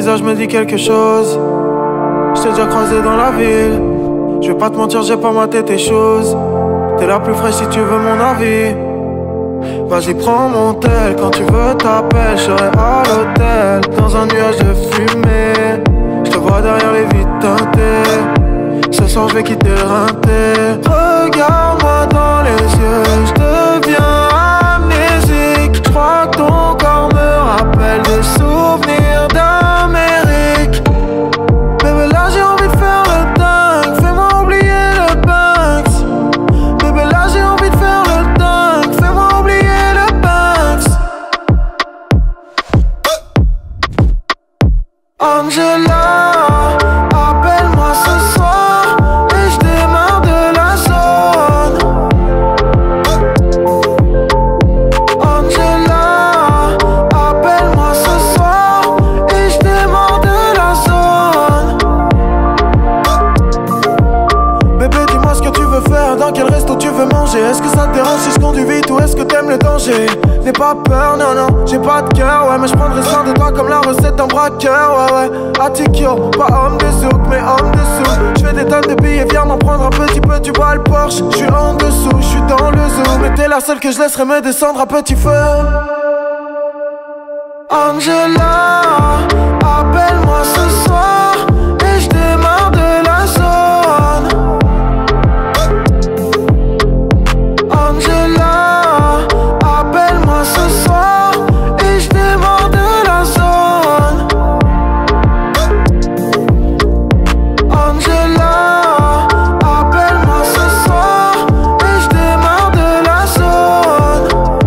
visage me dit quelque chose. Je t'ai déjà croisé dans la ville. Je vais pas te mentir, j'ai pas maté tes choses. T'es la plus fraîche si tu veux mon avis. Vas-y prends mon tel, quand tu veux t'appelles. Je serai à l'hôtel, dans un nuage de fumée. Je te vois derrière les vitres teintées. Ce soir je vais quitter le rinté. Regarde-moi dans les yeux, je deviens amnésique. Je crois que ton corps me rappelle des souvenirs d'Amérique. Bébé là j'ai envie de faire le dingue, fais-moi oublier le Banks. Bébé là j'ai envie de faire le dingue, fais-moi oublier le Banks. Angela, appelle-moi ce soir et je démarre de la zone. Angela, appelle-moi ce soir et je démarre de la zone. Bébé dis-moi ce que tu veux faire, dans quel resto tu veux manger. Est-ce que ça te dérange si je conduis vite ou est-ce que t'aimes le danger? N'aie pas peur, non non, j'ai pas de cœur, ouais. Mais je prendrai soin de toi comme la recette d'un braqueur, ouais ouais. Attikyo, pas homme de souk, mais homme de sous. J'fais des tonnes de billets, viens m'en prendre un petit peu, tu vois le Porsche. J'suis en dessous, j'suis dans le zoo. Mais t'es la seule que je laisserai me descendre à petit feu. Angela, appelle-moi ce soir et je démarre de la zone. Angela, appelle-moi ce soir et je démarre de la zone. Angela, appelle-moi ce soir et je démarre de la zone.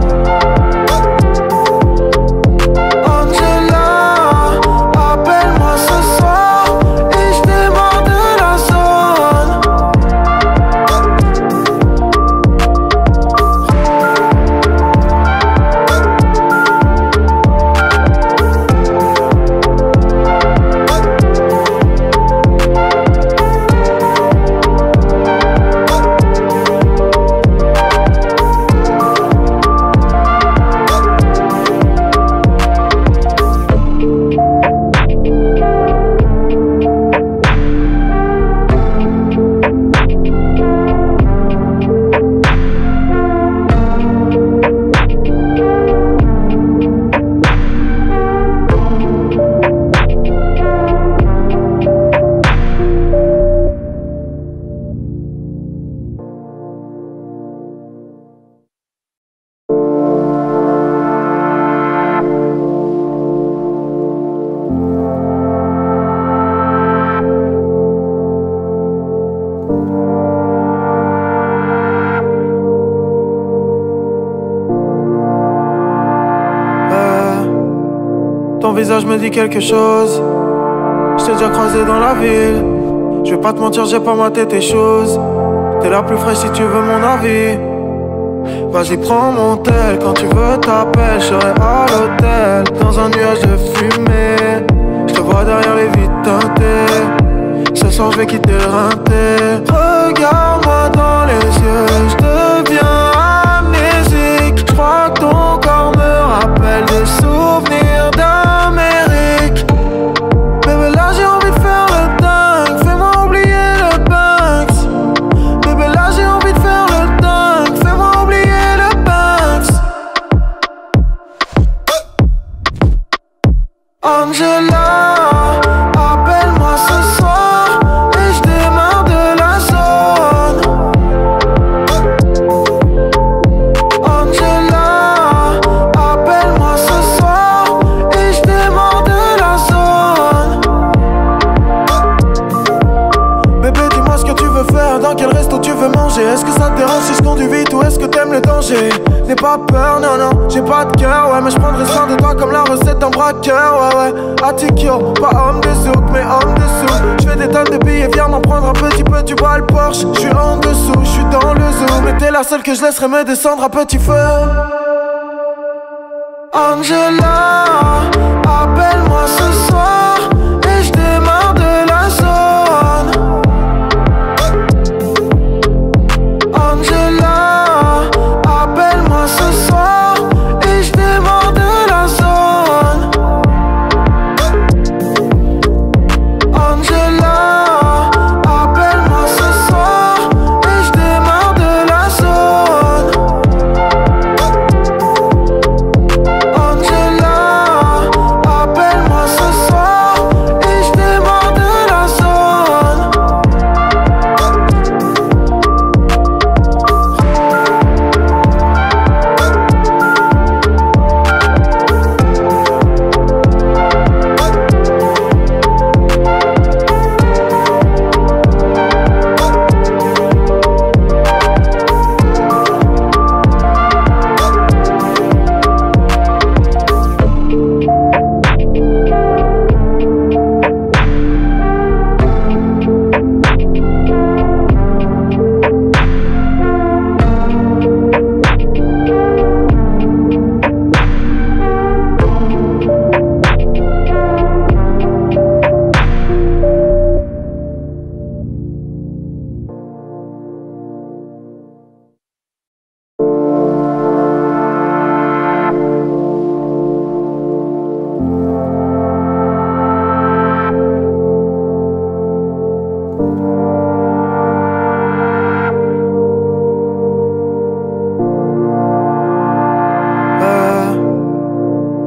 Angela, appelle-moi ce soir et je démarre de la zone. Ton visage me dit quelque chose. Je t'ai déjà croisé dans la ville. Je vais pas te mentir, j'ai pas maté tes choses. T'es la plus fraîche si tu veux mon avis. Vas-y prends mon tel, quand tu veux t'appelles. Je serai à l'hôtel, dans un nuage de fumée. Je te vois derrière les vitres teintées. Ce soir je vais quitter le rinté. Regarde-moi dans les yeux, je deviens amnésique. Je crois que ton corps me rappelle des souvenirs d'Amérique. Bébé là j'ai envie de faire le dingue, fais-moi oublier le Banks. Bébé là j'ai envie de faire le dingue, fais-moi oublier le Banks. Angela, appelle-moi ce soir et je démarre de la zone. Angela, appelle-moi ce soir et je démarre de la zone. Bébé dis-moi ce que tu veux faire, dans quel resto tu veux manger. Est-ce que ça te dérange si je conduis vite ou est-ce que t'aimes le danger? N'aie pas peur, non non, j'ai pas de cœur, ouais. Mais je prendrai soin de toi comme la recette d'un braqueur, ouais ouais. Attikyo, pas homme de souk, mais homme de sous. J'fais des tonnes de billets, viens m'en prendre un petit peu, tu vois le Porsche. J'suis en dessous, j'suis dans le zoo. Mais t'es la seule que je laisserai me descendre à petit feu. Angela, appelle-moi ce soir et je démarre de la zone. Angela, appelle-moi ce soir et je démarre de la zone.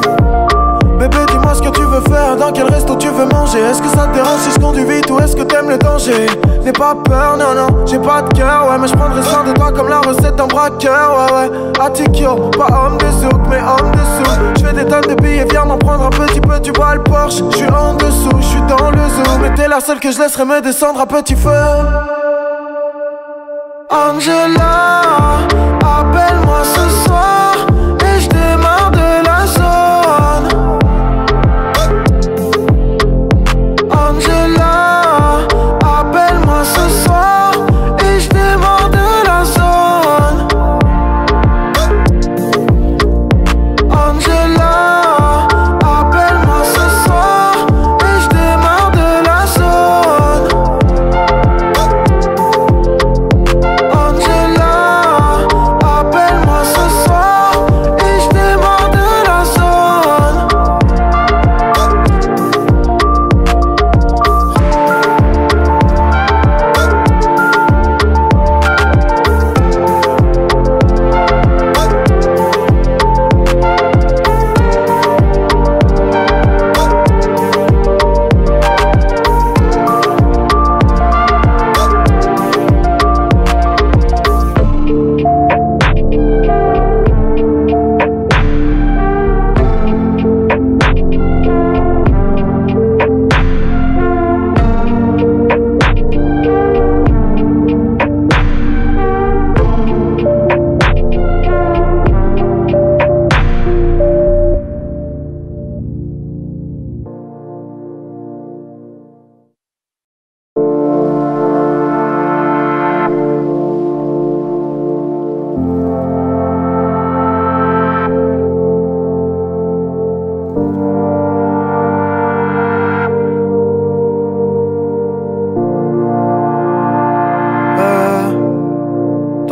Bébé, dis-moi ce que tu veux faire, dans quel resto tu veux manger. Est-ce que ça te dérange si je conduis vite ou est-ce que t'aimes le danger? N'aie pas peur, non, non, j'ai pas de cœur, ouais. Mais je prendrai soin de toi comme la recette d'un braqueur, ouais, ouais. Atikyo, pas homme de souk, mais homme de sous. Je fais des tonnes de billets, viens m'en prendre un petit peu, tu vois le Porsche. Je suis en dessous, je suis dans le zoo. Mais t'es la seule que je laisserai me descendre à petit feu. Angela, appelle-moi ce soir et je démarre de la zone. Angela, appelle-moi ce soir et je démarre de la zone.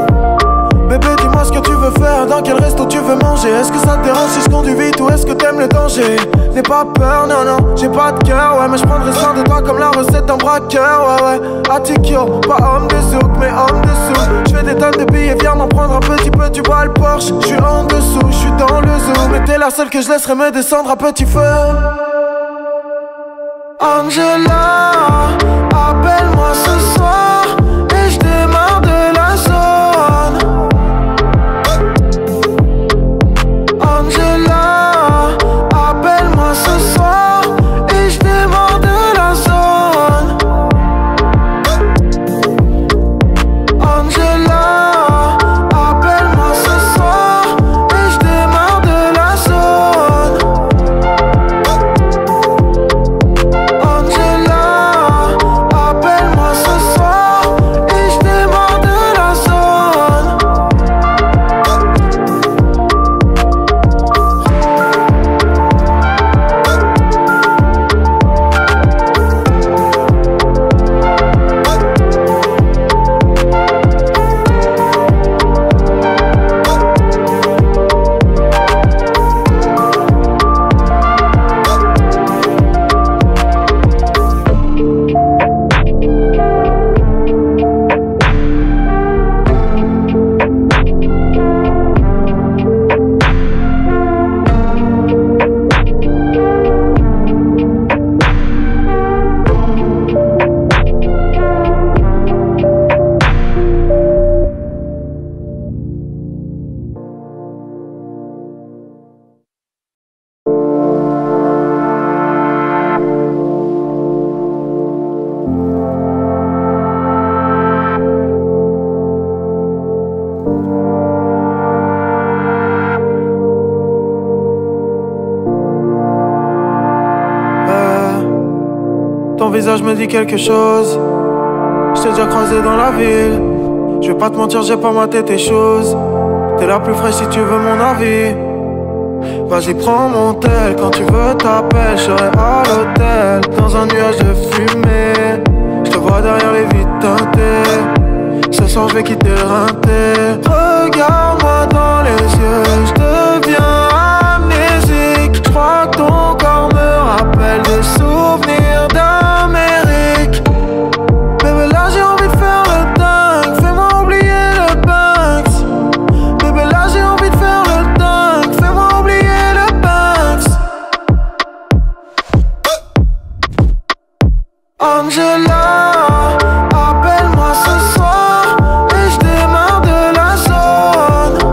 Bébé, dis-moi ce que tu veux faire, dans quel resto tu veux manger. Est-ce que ça te dérange si je conduis vite ou est-ce que t'aimes le danger? N'aie pas peur, non, non, j'ai pas de cœur, ouais. Mais je prendrai soin de toi comme la recette d'un braqueur, ouais, ouais. Atikyo, pas homme de souk, mais homme de sous. Je fais des tonnes de billets, viens m'en prendre un petit peu, tu vois le Porsche. Je suis en dessous, je suis dans le zoo. Mais t'es la seule que je laisserai me descendre à petit feu. Angela, appelle-moi ce soir et je démarre de la zone. Angela, appelle-moi ce soir et je démarre de la zone. visage me dit quelque chose. Je t'ai déjà croisé dans la ville. Je vais pas te mentir, j'ai pas maté tes choses. T'es la plus fraîche si tu veux mon avis. Vas-y prends mon tel, quand tu veux t'appelles. Je serai à l'hôtel, dans un nuage de fumée. Je te vois derrière les vitres teintées. Ce soir je vais quitter le rinté. Regarde-moi dans les yeux, je deviens amnésique. Je crois que ton corps me rappelle des souvenirs d'Amérique. Bébé là j'ai envie de faire le dingue, fais-moi oublier le Banks. Bébé là j'ai envie de faire le dingue, fais-moi oublier le Banks. Angela, appelle-moi ce soir et je démarre de la zone.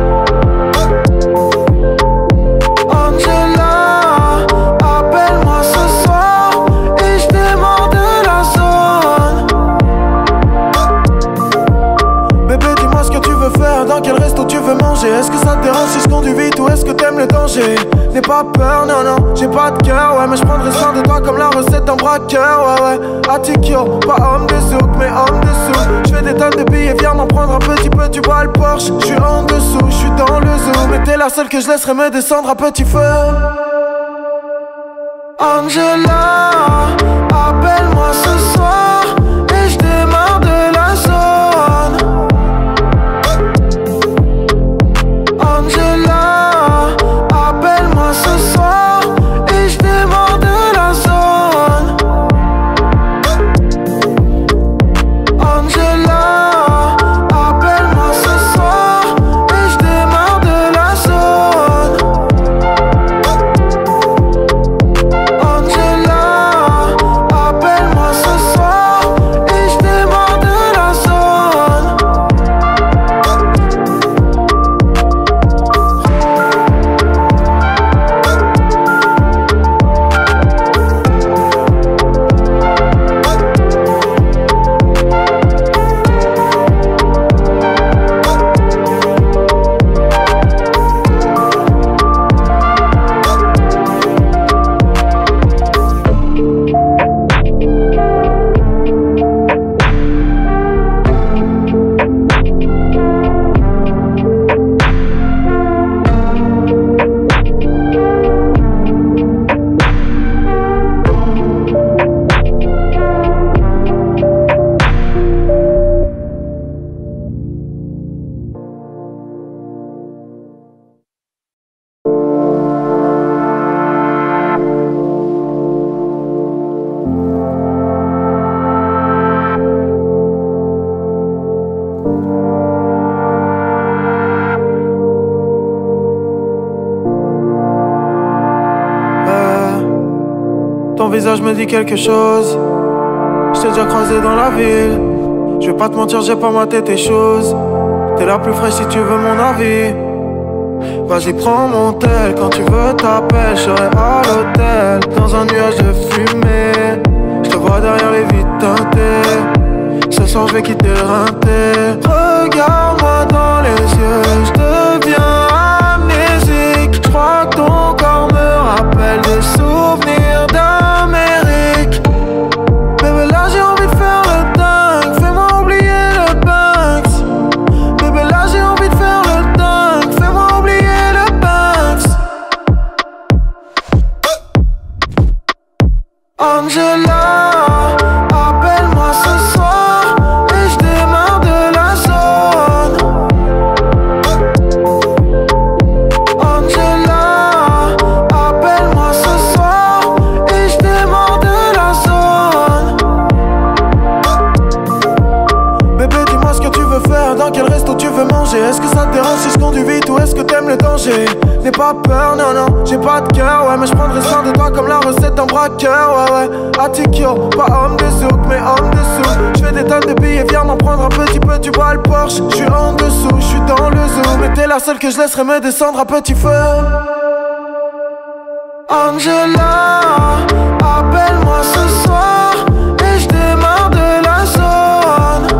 Angela, appelle-moi ce soir et je démarre de la zone. Bébé dis-moi ce que tu veux faire, dans quel resto tu veux manger. Est-ce que ça te dérange si je conduis vite ou est-ce que t'aimes le danger? N'aie pas peur, non non, j'ai pas de cœur, ouais. Mais je prendrai soin de toi comme la recette d'un braqueur, ouais ouais. Attikyo, pas homme de souk, mais homme de sous. J'fais des tonnes de billets, viens m'en prendre un petit peu, tu vois le Porsche. J'suis en dessous, j'suis dans le zoo. Mais t'es la seule que je laisserai me descendre à petit feu. Angela, appelle-moi ce soir et je démarre de la zone. Angela, appelle-moi ce soir et je démarre de la zone. Angela, appelle-moi ce soir et je démarre de la zone. Angela, appelle-moi ce soir et je démarre de la zone. Ton visage me dit quelque chose. Je t'ai déjà croisé dans la ville. Je vais pas te mentir, j'ai pas maté tes choses. T'es la plus fraîche si tu veux mon avis. Vas-y prends mon tel, quand tu veux t'appelles. Je serai à l'hôtel, dans un nuage de fumée. Je te vois derrière les vitres teintées. Ce soir je vais quitter le rinté. Regarde-moi dans les yeux, je deviens amnésique. Je crois que ton corps me rappelle des souvenirs d'Amérique. Bébé là j'ai envie de faire le dingue, fais-moi oublier le Banks. Bébé là j'ai envie de faire le dingue, fais-moi oublier le Banks. Angela, appelle-moi ce soir et je démarre de la zone. Angela, appelle-moi ce soir et je démarre de la zone. Bébé dis-moi ce que tu veux faire, dans quel resto tu veux manger. Est-ce que ça te dérange si je conduis vite ou est-ce que t'aimes le danger? N'aie pas peur, non non, j'ai pas de cœur, ouais. Mais je prendrai soin de toi comme la recette d'un braqueur, ouais ouais. Attikyo, pas homme de souk, mais homme de sous. J'fais des tonnes de billets, viens m'en prendre un petit peu, tu vois le Porsche. J'suis en dessous, j'suis dans le zoo. Mais t'es la seule que je laisserai me descendre à petit feu. Angela, appelle-moi ce soir et je démarre de la zone.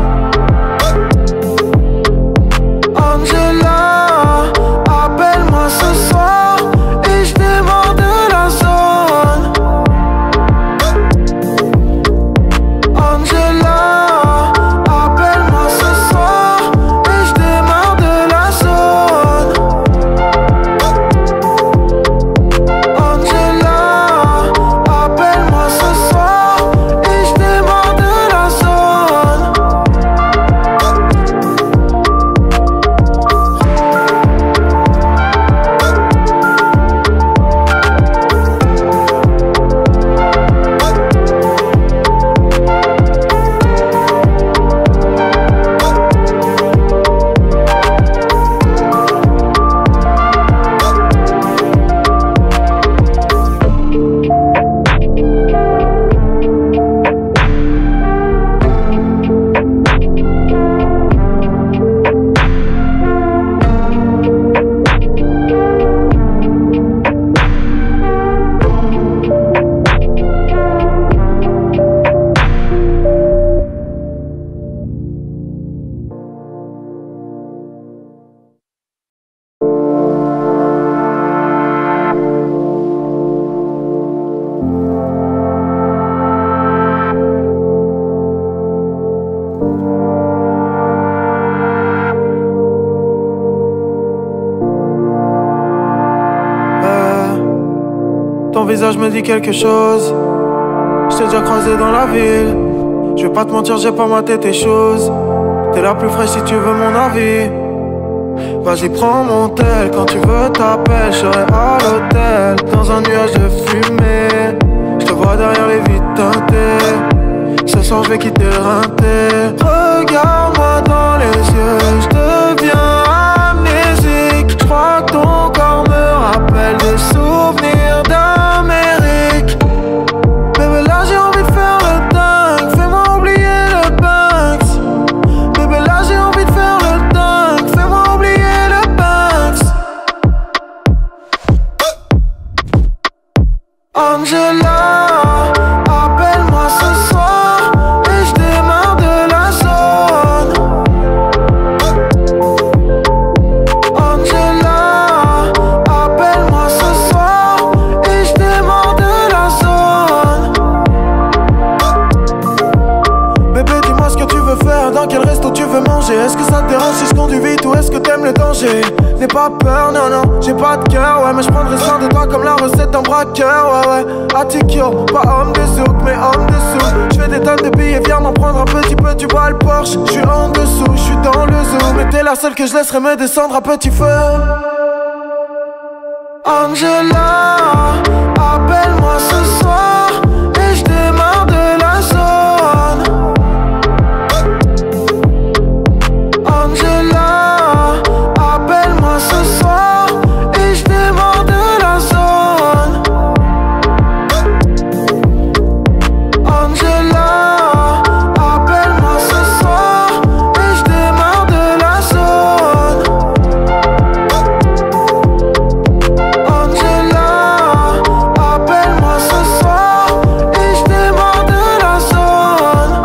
Angela, appelle-moi ce soir et je démarre de la zone. visage me dit quelque chose. Je t'ai déjà croisé dans la ville. Je vais pas te mentir, j'ai pas maté tes choses. T'es la plus fraîche si tu veux mon avis. Vas-y prends mon tel, quand tu veux t'appelles. Je serai à l'hôtel, dans un nuage de fumée. Je te vois derrière les vitres teintées. Ce soir je vais quitter le rinté. Regarde-moi dans les yeux, je deviens amnésique. Je crois que ton corps me rappelle des souvenirs d'Amérique. Bébé là j'ai envie de faire le dingue, fais-moi oublier le Banks. Bébé là j'ai envie de faire le dingue, fais-moi oublier le Banks. Angela, appelle-moi ce soir et je démarre de la zone. Angela, appelle-moi ce soir et je démarre de la zone. Bébé dis-moi ce que tu veux faire, dans quel resto tu veux manger. Est-ce que ça te dérange si je conduis vite ou est-ce que t'aimes le danger? N'aie pas peur, non non, j'ai pas de cœur, ouais. Mais je prendrai soin de toi comme la recette d'un braqueur, ouais ouais. Attikyo, pas homme de souk, mais homme de sous. J'fais des tonnes de billets, viens m'en prendre un petit peu, tu vois le Porsche. J'suis en dessous, j'suis dans le zoo. Mais t'es la seule que je laisserai me descendre à petit feu. Angela, appelle-moi ce soir et je démarre de la zone. Angela, appelle-moi ce soir et je démarre de la zone. Angela, appelle-moi ce soir et je démarre de la zone. Angela, appelle-moi ce soir et je démarre de la zone.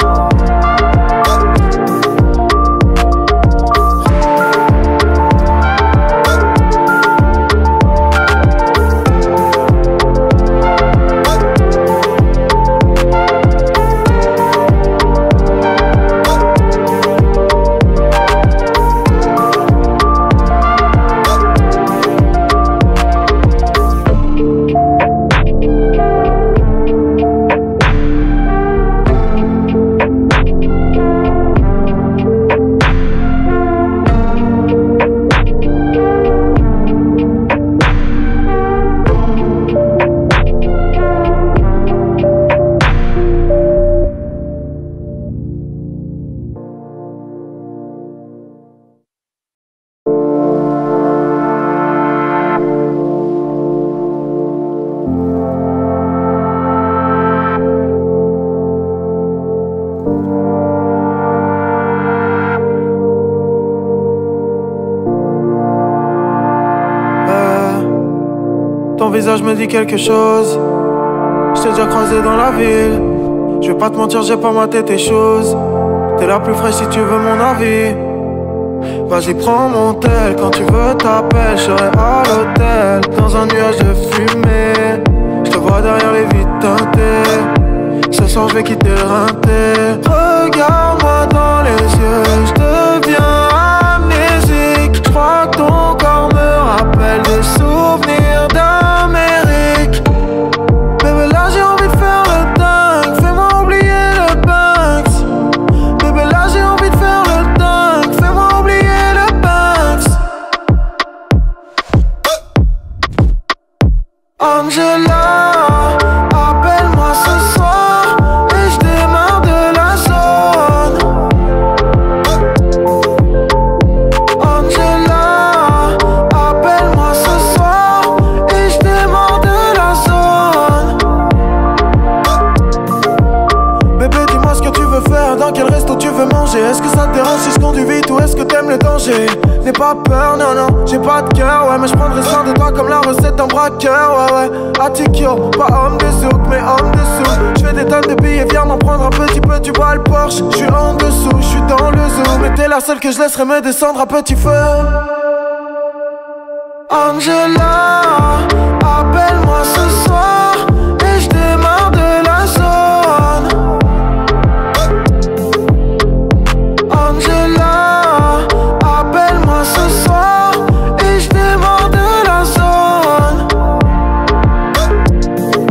Ton visage me dit quelque chose. Je t'ai déjà croisé dans la ville. Je vais pas te mentir, j'ai pas maté tes choses. T'es la plus fraîche si tu veux mon avis. Vas-y prends mon tel, quand tu veux t'appelles. Je serai à l'hôtel, dans un nuage de fumée. Je te vois derrière les vitres teintées. Ce soir je vais quitter le rinté. Regarde-moi dans les yeux, je deviens amnésique. Je crois que ton corps me rappelle des souvenirs d'Amérique. Bébé là j'ai envie de faire le dingue, fais-moi oublier le Banks. Bébé là j'ai envie de faire le dingue, fais-moi oublier le Banks. Angela, appelle-moi ce soir et je démarre de la zone. Angela, appelle-moi ce soir et je démarre de la zone. Bébé dis-moi ce que tu veux faire, dans quel resto tu veux manger. Est-ce que ça te dérange si je conduis vite ou est-ce que t'aimes le danger? N'aie pas peur, non non, j'ai pas de cœur, ouais. Mais je prendrai soin de toi comme la recette d'un braqueur, ouais ouais. Attikyo, pas homme de souk, mais homme de sous. J'fais des tonnes de billets, viens m'en prendre un petit peu, tu vois le Porsche. J'suis en dessous, j'suis dans le zoo. Mais t'es la seule que je laisserai me descendre à petit feu. Angela, appelle-moi ce soir et je démarre de la zone. Angela, appelle-moi ce soir et je démarre de la zone.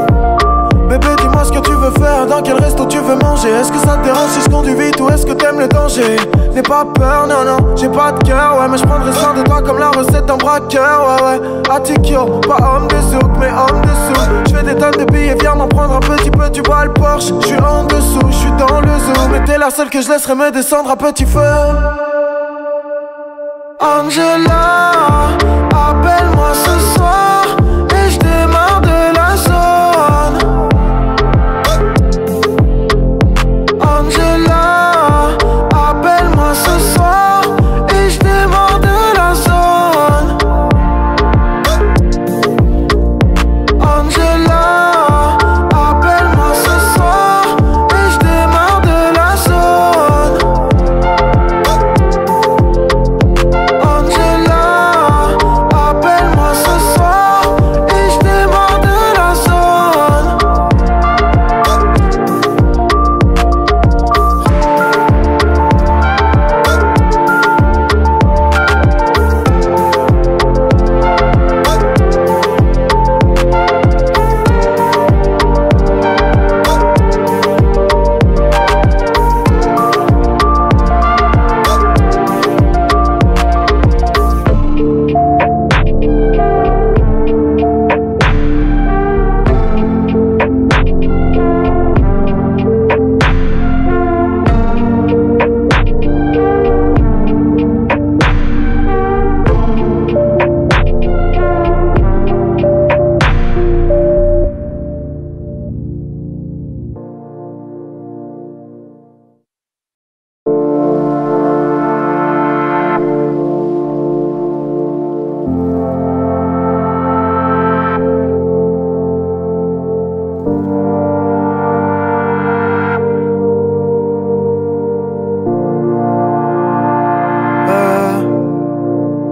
Bébé, dis-moi ce que tu veux faire, dans quel resto tu veux manger. Est-ce que ça te dérange si je conduis vite ou est-ce que t'aimes le danger? N'aie pas peur, non, non, j'ai pas de cœur, ouais. Mais je prendrai soin de toi comme la recette d'un braqueur, ouais, ouais. Attikyo, pas homme de souk, mais homme de sous. Je fais des tonnes de billets, viens m'en prendre un petit peu, tu vois le Porsche. Je suis en dessous, je suis dans le zoo. Mais t'es la seule que je laisserai me descendre à petit feu. Angela, appelle-moi ce soir et je démarre de la zone. Angela, appelle-moi ce soir et je démarre de la zone.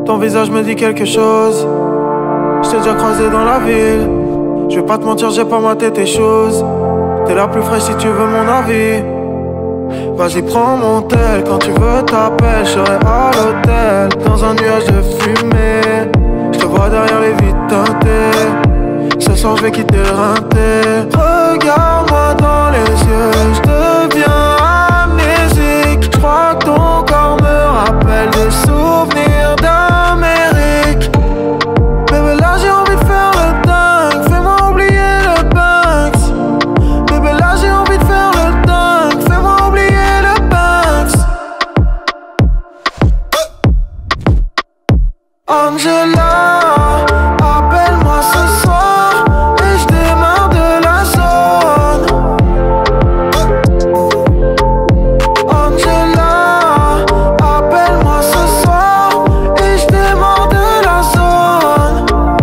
Ton visage me dit quelque chose. Je t'ai déjà croisé dans la ville. Je vais pas te mentir, j'ai pas maté tes choses. T'es la plus fraîche si tu veux mon avis. Vas-y prends mon tel, quand tu veux t'appelles. Je serai à l'hôtel, dans un nuage de fumée. Je te vois derrière les vitres teintées. Ce soir je vais quitter le rinté. Regarde-moi dans les yeux, je deviens amnésique. Je crois que ton corps me rappelle des souvenirs d'Amérique. Bébé là j'ai envie de faire le dingue, fais-moi oublier le Banks. Bébé là j'ai envie de faire le dingue, fais-moi oublier le Banks. Angela, appelle-moi ce soir et je démarre de la zone. Angela, appelle-moi ce soir et je démarre de la zone.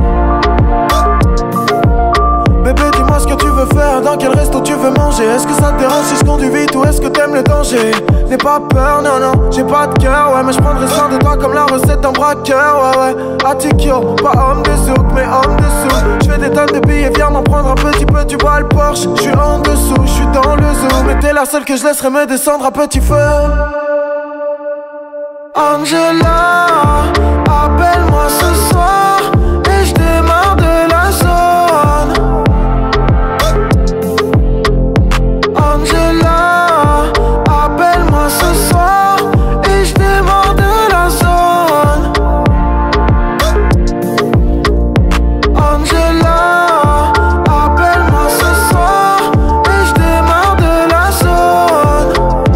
Bébé dis-moi ce que tu veux faire, dans quel resto tu veux manger. Est-ce que ça te dérange si je conduis vite ou est-ce que t'aimes le danger? N'aie pas peur, non non, j'ai pas de cœur, ouais. Mais je prendrai soin de toi comme la recette d'un braqueur, ouais ouais. Attikyo, pas homme de souk, mais homme de sous. J'fais des tonnes de billets, viens m'en prendre un petit peu, tu vois le Porsche. J'suis en dessous, j'suis dans le zoo. Mais t'es la seule que je laisserai me descendre à petit feu. Angela, appelle-moi ce soir et je démarre de la zone. Angela, appelle-moi ce soir et je démarre de la zone. Angela, appelle-moi ce soir et je démarre de la zone.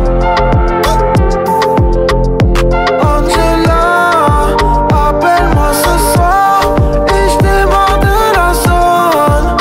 Angela, appelle-moi ce soir et je démarre de la zone.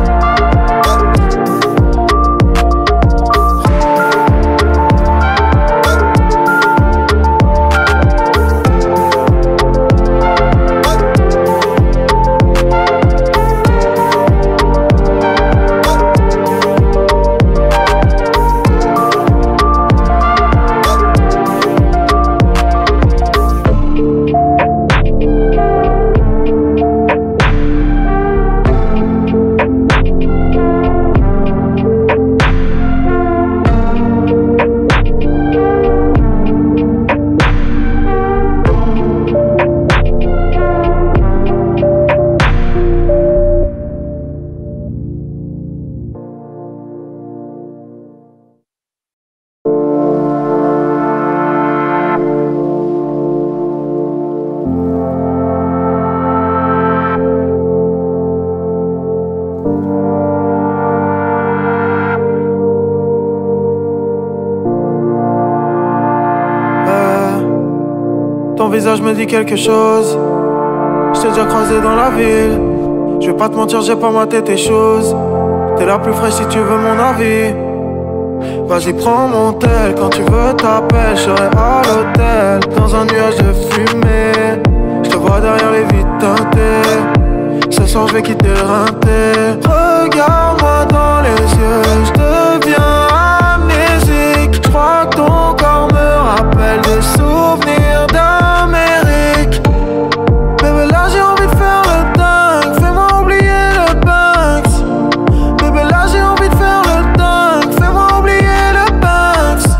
Ton visage me dit quelque chose. Je t'ai déjà croisé dans la ville. Je vais pas te mentir, j'ai pas maté tes choses. T'es la plus fraîche si tu veux mon avis. Vas-y prends mon tel, quand tu veux t'appelles. Je serai à l'hôtel, dans un nuage de fumée. Je te vois derrière les vitres teintées. Ce soir je vais quitter le rinté. Regarde-moi dans les yeux, je deviens amnésique. Je crois que ton corps me rappelle des souvenirs d'Amérique. Bébé là j'ai envie de faire le dingue, fais-moi oublier le Banks. Bébé là j'ai envie de faire le dingue, fais-moi oublier le Banks.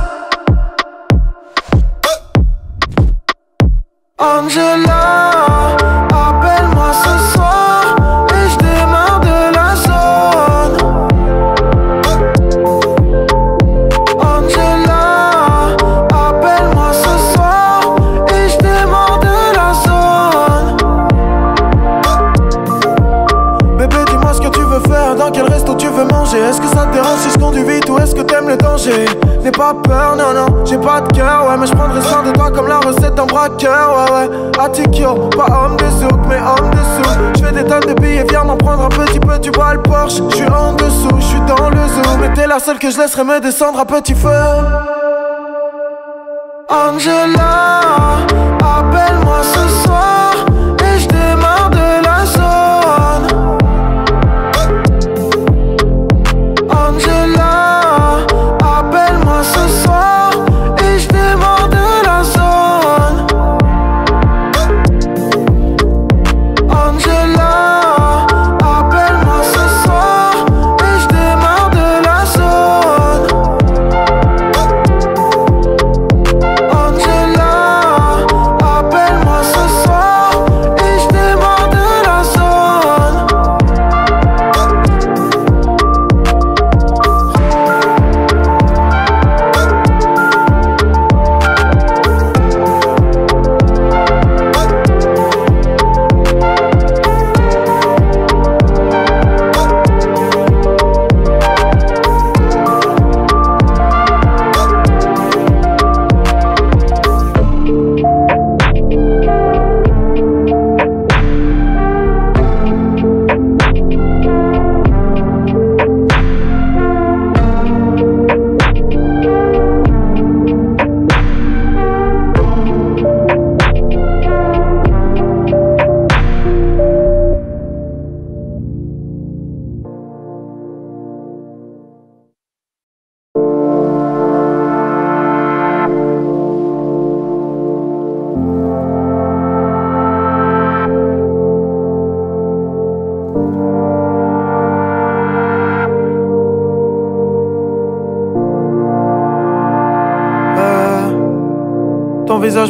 Angela, appelle-moi ce soir et je démarre de la zone. Angela, appelle-moi ce soir. 'tu veux manger? Est-ce que ça te dérange si je conduis vite ou est-ce que t'aimes le danger? N'aie pas peur, non non, j'ai pas de cœur, ouais. Mais je prendrai soin de toi comme la recette d'un braqueur, ouais ouais. Attikyo, pas homme de souk, mais homme de sous. J'fais des tonnes de billets, viens m'en prendre un petit peu, tu vois le Porsche. J'suis en dessous, j'suis dans le zoo. Mais t'es la seule que je laisserai me descendre à petit feu. Angela, appelle-moi ce soir et je démarre de la zone. Angela, appelle-moi ce soir et je démarre de la zone.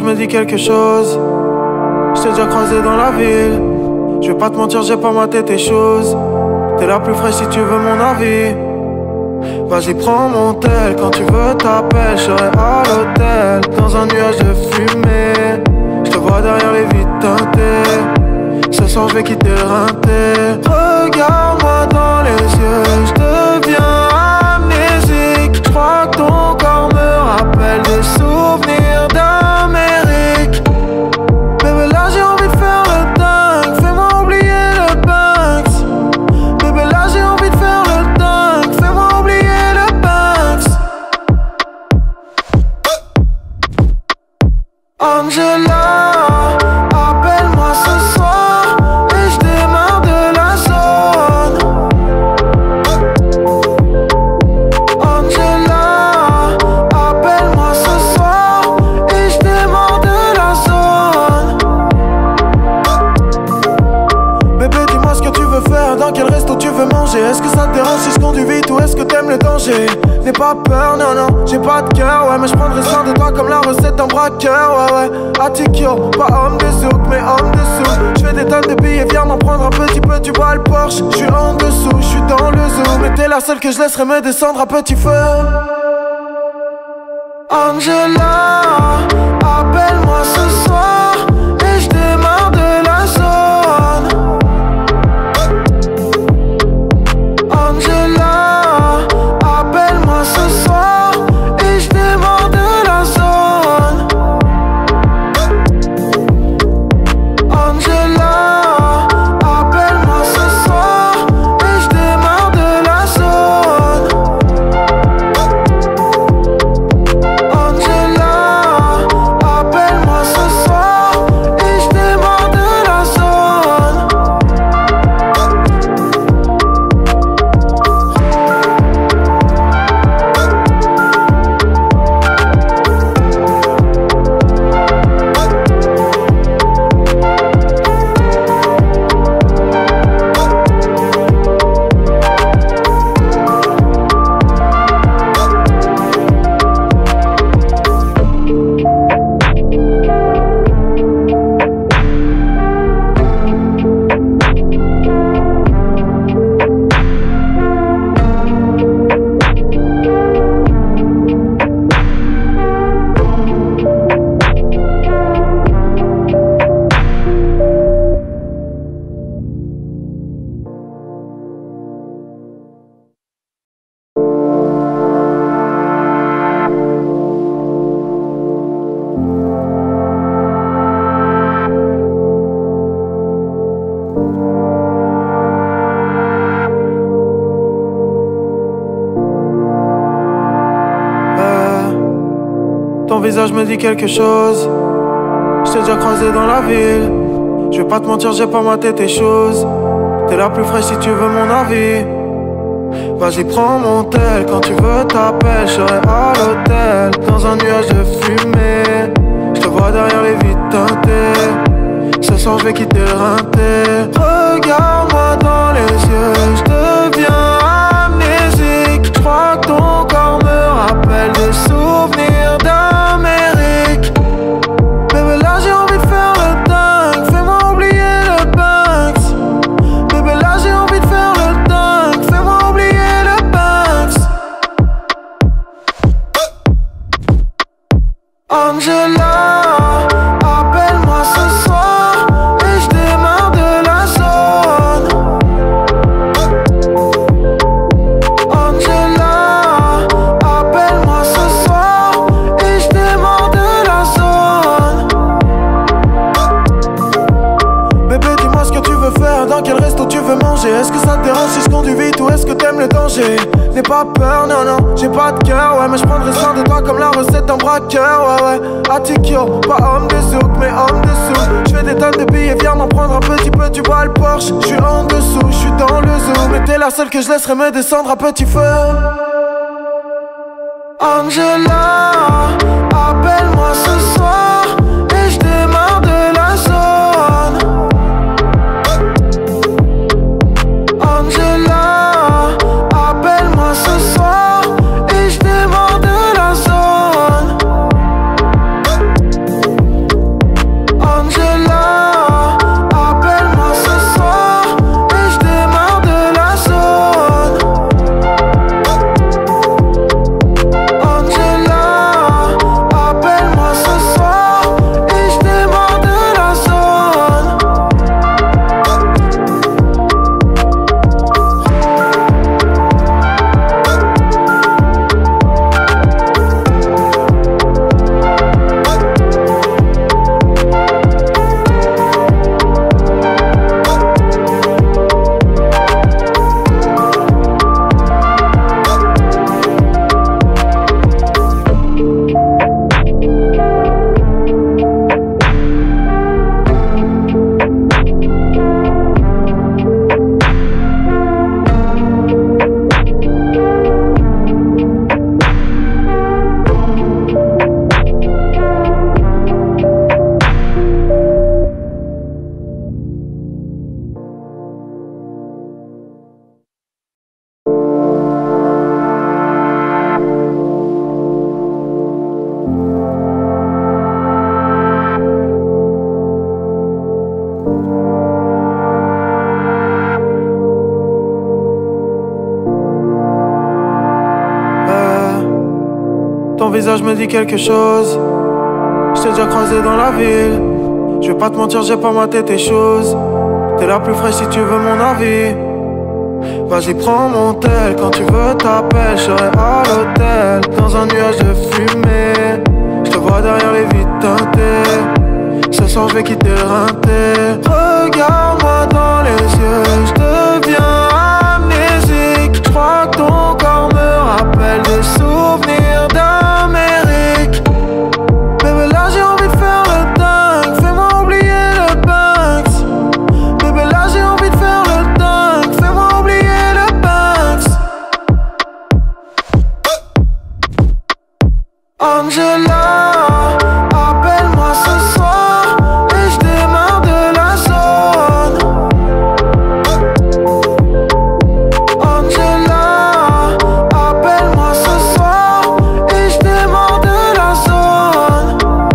visage me dit quelque chose. Je t'ai déjà croisé dans la ville. Je vais pas te mentir, j'ai pas maté tes choses. T'es la plus fraîche si tu veux mon avis. Vas-y prends mon tel, quand tu veux t'appelles. Je serai à l'hôtel, dans un nuage de fumée. Je te vois derrière les vitres teintées. Ce soir je vais quitter le rinté. Regarde-moi dans les yeux, je deviens amnésique. Je crois que ton corps me rappelle des souvenirs d'Amérique. Bébé là j'ai envie de faire le dingue, fais-moi oublier le Banks. Bébé là j'ai envie de faire le dingue, fais-moi oublier le Banks. Angela, appelle-moi ce soir et je démarre de la zone. Angela, appelle-moi ce soir et je démarre de la zone. Bébé dis-moi ce que tu veux faire, dans quel resto tu veux manger. Est-ce que ça te dérange si je conduis vite ou est-ce que t'aimes le danger? N'aie pas peur, non non, j'ai pas de cœur, ouais. Mais je prendrai soin de toi comme la recette d'un braqueur, ouais ouais. Attikyo, pas homme de souk, mais homme de sous. J'fais des tonnes de billets, viens m'en prendre un petit peu, tu vois le Porsche. J'suis en dessous, j'suis dans le zoo. Mais t'es la seule que je laisserai me descendre à petit feu. Angela, appelle-moi ce soir et je démarre de la zone. Angela, appelle-moi ce soir et je démarre de la zone. Angela, appelle-moi ce soir et je démarre de la zone. Angela, appelle-moi ce soir et je démarre de la zone. Ton visage me dit quelque chose. Je t'ai déjà croisé dans la ville. Je vais pas te mentir, j'ai pas maté tes choses. T'es la plus fraîche si tu veux mon avis. Vas-y prends mon tel, quand tu veux t'appelles. Je serai à l'hôtel, dans un nuage de fumée. Je te vois derrière les vitres teintées. Ce soir je vais quitter le rinté. Regarde-moi dans les yeux, je deviens amnésique. Je crois que ton corps me rappelle des souvenirs d'Amérique. Bébé là j'ai envie de faire le dingue, fais-moi oublier le Banks. Bébé là j'ai envie de faire le dingue, fais-moi oublier le Banks. Angela, appelle-moi ce soir et je démarre de la zone. Angela, appelle-moi ce soir et je démarre de la zone. Bébé dis-moi ce que tu veux faire, dans quel resto tu veux manger. Est-ce que ça te dérange si je conduis vite ou est-ce que t'aimes le danger? N'aie pas peur, non non, j'ai pas de cœur, ouais. Mais je prendrai soin de toi comme la recette d'un braqueur, ouais ouais. Attikyo, pas homme de souk, mais homme de sous. J'fais des tonnes de billets, viens m'en prendre un petit peu, tu vois le Porsche. J'suis en dessous, j'suis dans le zoo. Mais t'es la seule que je laisserai me descendre à petit feu. Angela, appelle-moi ce soir et je démarre de la zone. Angela, appelle-moi ce soir et je démarre de la zone. visage me dit quelque chose. Je t'ai déjà croisé dans la ville. Je vais pas te mentir, j'ai pas maté tes choses. T'es la plus fraîche si tu veux mon avis. Vas-y prends mon tel, quand tu veux t'appelles. Je serai à l'hôtel, dans un nuage de fumée. Je te vois derrière les vitres teintées. Ce soir je vais quitter le rinté. Regarde-moi dans les yeux, je deviens amnésique. Je crois que ton corps me rappelle des souvenirs d'Amérique. Bébé là j'ai envie de faire le dingue, fais-moi oublier le Banks. Bébé là j'ai envie de faire le dingue, fais-moi oublier le Banks. Angela, appelle-moi ce soir et je démarre de la zone. Angela, appelle-moi ce soir et je démarre de la zone.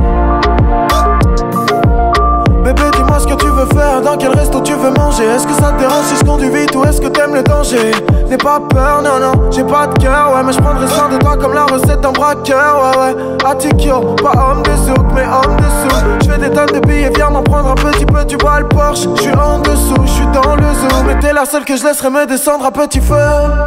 Bébé dis-moi ce que tu veux faire, dans quel resto tu veux manger. Est-ce que ça te dérange si je conduis vite ou est-ce que t'aimes le danger? N'aie pas peur, non non, j'ai pas de cœur, ouais. Mais je prendrai soin de toi comme la recette d'un braqueur, ouais ouais. Attikyo, pas homme de souk, mais homme de sous. J'fais des tonnes de billets, viens m'en prendre un petit peu. Tu vois le Porsche, j'suis en dessous, j'suis dans le zoo. Mais t'es la seule que je laisserai me descendre à petit feu.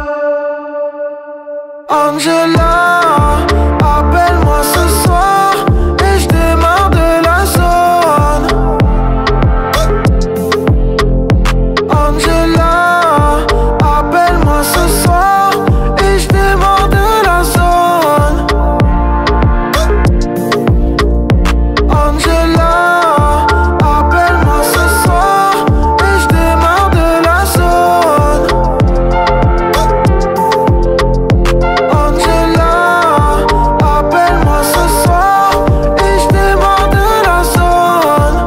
Angela, appelle-moi ce soir et je démarre de la zone. Angela, appelle-moi ce soir et je démarre de la zone. Angela, appelle-moi ce soir et je démarre de la zone. Angela, appelle-moi ce soir et je démarre de la zone.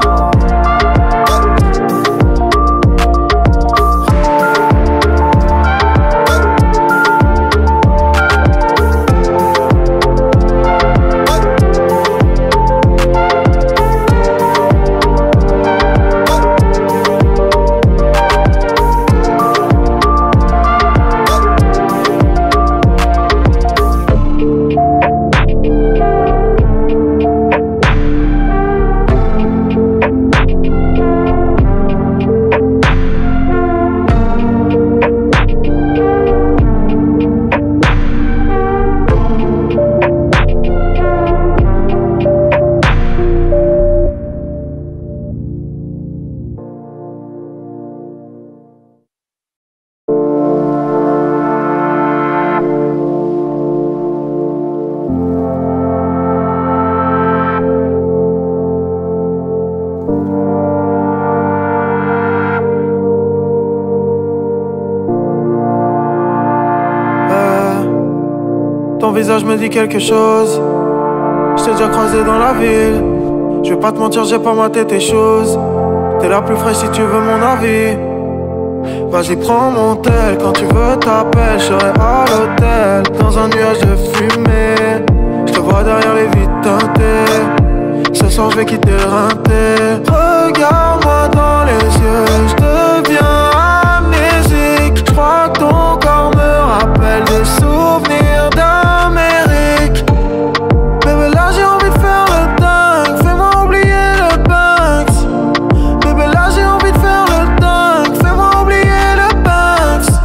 Ton visage me dit quelque chose. Je t'ai déjà croisé dans la ville. Je vais pas te mentir, j'ai pas maté tes choses. T'es la plus fraîche si tu veux mon avis. Vas-y prends mon tel, quand tu veux t'appelles. Je serai à l'hôtel, dans un nuage de fumée. Je te vois derrière les vitres teintées. Ce soir je vais quitter le rinté. Regarde-moi dans les yeux, je deviens amnésique. Je crois que ton corps me rappelle des souvenirs d'Amérique. Bébé là j'ai envie de faire le dingue, fais-moi oublier le Banks. Bébé là j'ai envie de faire le dingue, fais-moi oublier le Banks.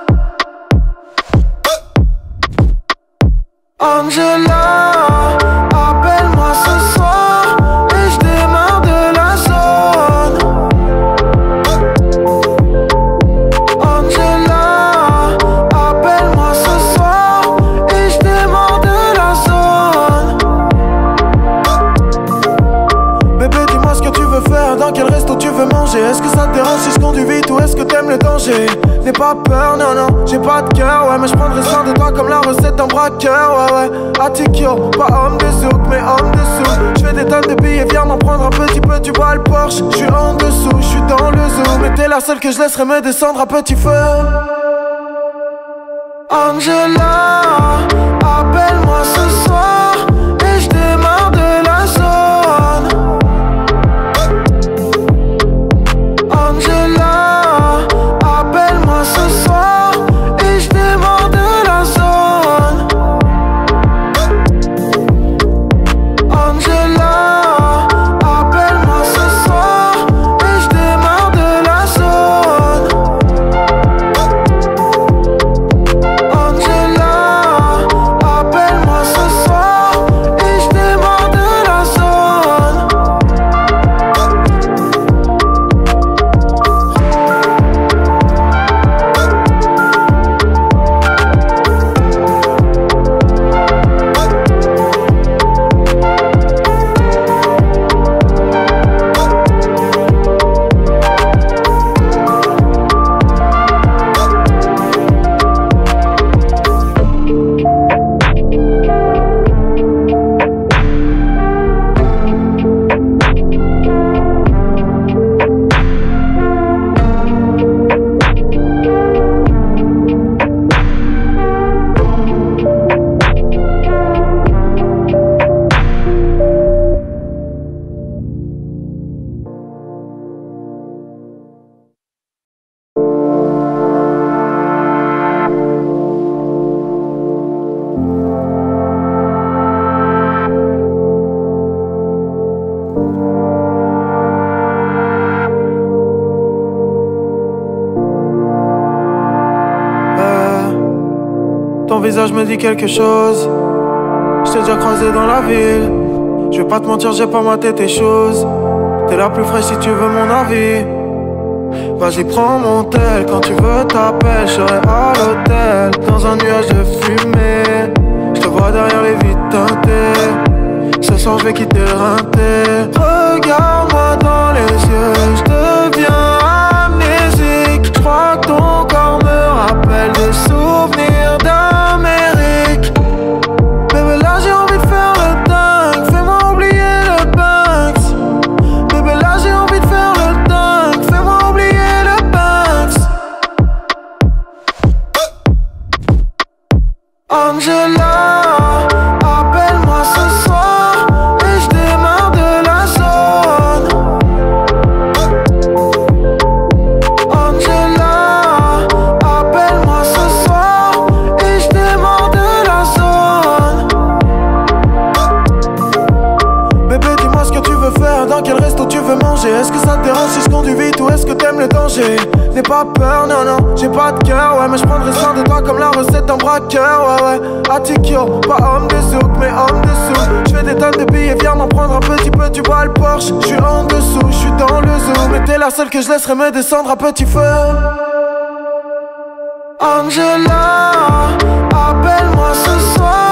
Angela, appelle-moi ce soir et je démarre de la zone. Angela, appelle-moi ce soir et je démarre de la zone. Bébé dis-moi ce que tu veux faire, dans quel resto tu veux manger. Est-ce que ça te dérange si je conduis vite ou est-ce que t'aimes le danger? N'aie pas peur, non non, j'ai pas de cœur, ouais. Mais je prendrai soin de toi comme la recette d'un braqueur, ouais ouais. Attikyo, pas homme de souk, mais homme de sous. J'fais des tonnes de billets, viens m'en prendre un petit peu. Tu vois le Porsche, j'suis en dessous, j'suis dans le zoo. Mais t'es la seule que je laisserai me descendre à petit feu. Angela, appelle-moi ce soir et je démarre de la zone. Angela, appelle-moi ce soir et je démarre de la zone. visage me dit quelque chose. J't'ai déjà croisé dans la ville. Je vais pas te mentir, j'ai pas maté tes choses. T'es la plus fraîche si tu veux mon avis. Vas-y prends mon tel, quand tu veux t'appelles. Je serai à l'hôtel, dans un nuage de fumée. Je te vois derrière les vitres teintées. Ce soir je vais quitter le rinté. Regarde-moi dans les yeux, je deviens amnésique. Je crois que ton corps me rappelle des souvenirs d'Amérique. Bébé là j'ai envie de faire le dingue, fais-moi oublier le Banks. Bébé là j'ai envie de faire le dingue, fais-moi oublier le Banks. Angela, appelle-moi ce soir et je démarre de la zone. Angela, appelle-moi ce soir et je démarre de la zone. Bébé dis-moi ce que tu veux faire, dans quel resto tu veux manger. Est-ce que ça te dérange si je conduis vite ou est-ce que t'aimes le danger? N'aie pas peur, non non, j'ai pas de cœur, ouais. Mais je prendrai soin de toi comme la recette d'un braqueur, ouais ouais. Attikyo, pas homme de souk, mais homme de sous. J'fais des tonnes de billets, viens m'en prendre un petit peu. Tu vois le Porsche, j'suis en dessous, j'suis dans le zoo. Mais t'es la seule que je laisserai me descendre à petit feu. Angela, appelle-moi ce soir